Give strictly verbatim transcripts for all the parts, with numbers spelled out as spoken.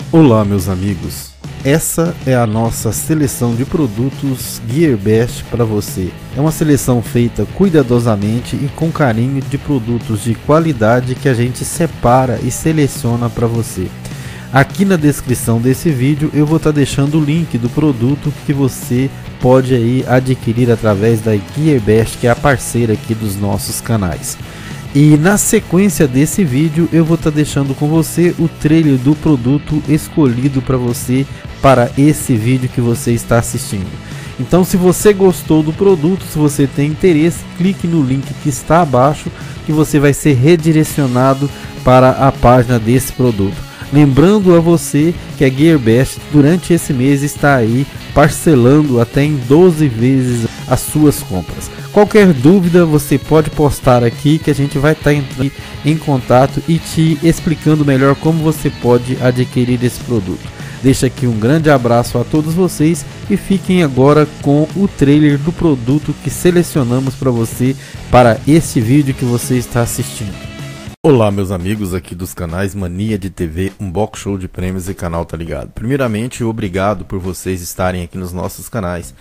Olá meus amigos, essa é a nossa seleção de produtos GearBest para você. É uma seleção feita cuidadosamente e com carinho de produtos de qualidade que a gente separa e seleciona para você. Aqui na descrição desse vídeo eu vou estar tá deixando o link do produto que você pode aí adquirir através da GearBest, que é a parceira aqui dos nossos canais. E na sequência desse vídeo eu vou estar tá deixando com você o trailer do produto escolhido para você para esse vídeo que você está assistindo. Então, se você gostou do produto, se você tem interesse, clique no link que está abaixo que você vai ser redirecionado para a página desse produto. Lembrando a você que a GearBest durante esse mês está aí parcelando até em doze vezes as suas compras. Qualquer dúvida você pode postar aqui que a gente vai estar entrando em contato e te explicando melhor como você pode adquirir esse produto. Deixo aqui um grande abraço a todos vocês e fiquem agora com o trailer do produto que selecionamos para você para esse vídeo que você está assistindo. Olá meus amigos aqui dos canais Mania de T V, Unbox Show de Prêmios e Canal Tá Ligado. Primeiramente, obrigado por vocês estarem aqui nos nossos canais.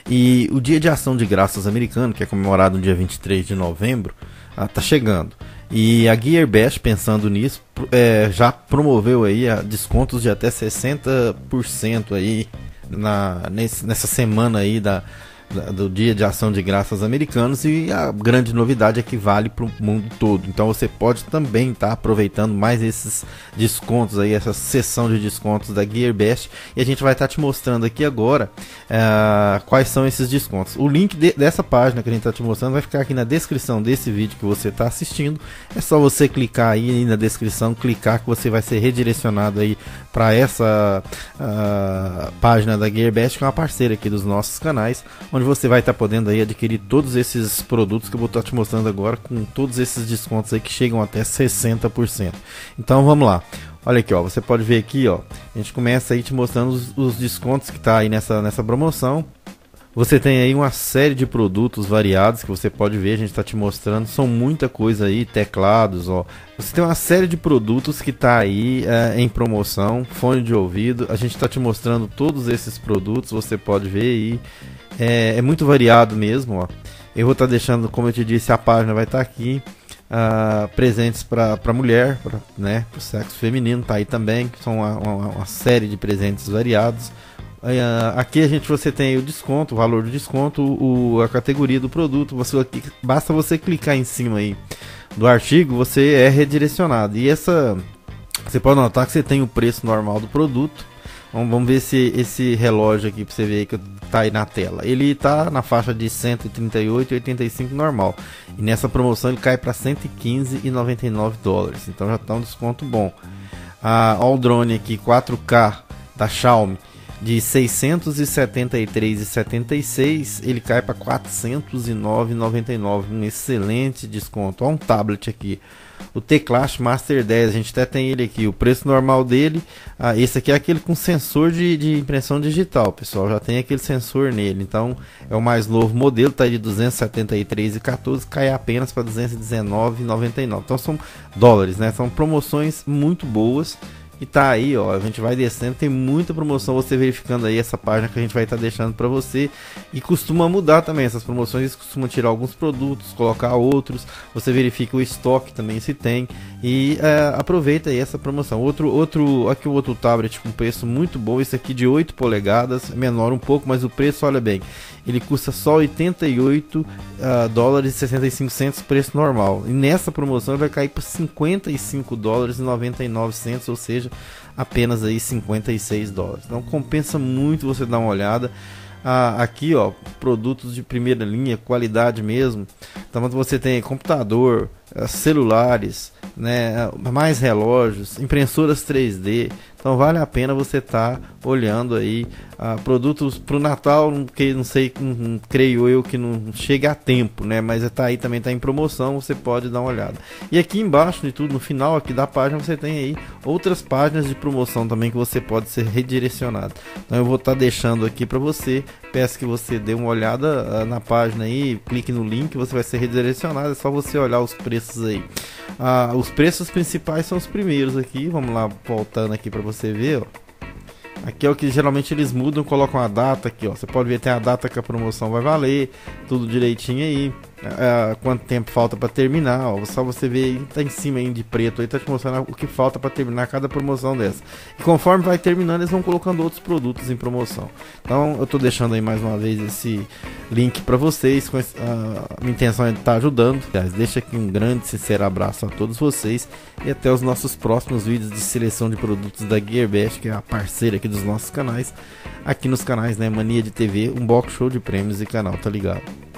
E o Dia de Ação de Graças americano, que é comemorado no dia vinte e três de novembro, ah, tá chegando. E a GearBest, pensando nisso, é, já promoveu aí a descontos de até sessenta por cento aí na, nesse, nessa semana aí da... do Dia de Ação de Graças americanos, e a grande novidade é que vale para o mundo todo. Então você pode também estar tá aproveitando mais esses descontos aí, essa sessão de descontos da GearBest, e a gente vai estar tá te mostrando aqui agora uh, quais são esses descontos. O link de, dessa página que a gente está te mostrando vai ficar aqui na descrição desse vídeo que você está assistindo. É só você clicar aí, aí na descrição, clicar que você vai ser redirecionado aí para essa uh, página da GearBest, que é uma parceira aqui dos nossos canais, onde você vai estar tá podendo aí adquirir todos esses produtos que eu vou estar tá te mostrando agora, com todos esses descontos aí que chegam até sessenta por cento. Então vamos lá. Olha aqui, ó, você pode ver aqui, ó, a gente começa aí te mostrando os, os descontos que tá aí nessa nessa promoção. Você tem aí uma série de produtos variados que você pode ver, a gente está te mostrando, são muita coisa aí, teclados, ó. Você tem uma série de produtos que está aí é, em promoção, fone de ouvido, a gente está te mostrando todos esses produtos, você pode ver aí, é, é muito variado mesmo, ó. Eu vou estar tá deixando, como eu te disse, a página vai estar tá aqui, uh, presentes para a mulher, pra, né, para o sexo feminino, tá aí também, são uma, uma, uma série de presentes variados. Uh, aqui a gente você tem o desconto, o valor do desconto, o, a categoria do produto. Você, basta você clicar em cima aí do artigo, você é redirecionado. E essa, você pode notar que você tem o preço normal do produto. Vamos, vamos ver se esse relógio aqui para você ver que tá aí na tela. Ele está na faixa de cento e trinta e oito e oitenta e cinco normal. E nessa promoção ele cai para cento e quinze e noventa e nove dólares. Então já está um desconto bom. Ah, ó, o drone aqui quatro K da Xiaomi, de seiscentos e setenta e três reais e setenta e seis centavos, ele cai para quatrocentos e nove reais e noventa e nove centavos, um excelente desconto. Olha um tablet aqui, o Teclash Master dez, a gente até tem ele aqui, o preço normal dele, ah, esse aqui é aquele com sensor de, de impressão digital, pessoal, já tem aquele sensor nele, então é o mais novo modelo, tá de duzentos e setenta e três reais e quatorze centavos, cai apenas para duzentos e dezenove reais e noventa e nove centavos, então são dólares, né? São promoções muito boas. E tá aí, ó, a gente vai descendo, tem muita promoção, você verificando aí essa página que a gente vai estar tá deixando para você. E costuma mudar também essas promoções, eles costumam tirar alguns produtos, colocar outros, você verifica o estoque também se tem. E é, aproveita aí essa promoção. Outro, outro, aqui o outro tablet com preço muito bom, esse aqui de oito polegadas, menor um pouco, mas o preço, olha bem, ele custa só oitenta e oito dólares e sessenta e cinco centavos, preço normal. E nessa promoção ele vai cair para cinquenta e cinco dólares e noventa e nove centavos, ou seja, apenas aí cinquenta e seis dólares. Então compensa muito você dar uma olhada. Ah, aqui, ó, produtos de primeira linha, qualidade mesmo. Então você tem computador, celulares, né, mais relógios, impressoras três D. Então vale a pena você estar tá olhando aí uh, produtos para o Natal, que não sei, não, não, creio eu que não chega a tempo, né? Mas está aí também, está em promoção, você pode dar uma olhada. E aqui embaixo de tudo, no final aqui da página, você tem aí outras páginas de promoção também que você pode ser redirecionado. Então eu vou estar tá deixando aqui para você. Peço que você dê uma olhada uh, na página aí, clique no link, você vai ser redirecionado. É só você olhar os preços aí. Uh, os preços principais são os primeiros aqui. Vamos lá, voltando aqui para você ver, ó. Aqui é o que geralmente eles mudam, colocam a data aqui, ó. Você pode ver, tem a data que a promoção vai valer, tudo direitinho aí. É, quanto tempo falta para terminar, ó. Só você ver aí, tá em cima aí de preto aí, tá te mostrando o que falta para terminar cada promoção dessa. E conforme vai terminando, eles vão colocando outros produtos em promoção. Então eu tô deixando aí mais uma vez esse link para vocês. Com esse, a minha intenção é estar ajudando. Aliás, deixa aqui um grande sincero abraço a todos vocês e até os nossos próximos vídeos de seleção de produtos da Gearbest, que é a parceira aqui dos nossos canais, aqui nos canais, né, Mania de T V, Unbox, Show de Prêmios e canal Tá Ligado.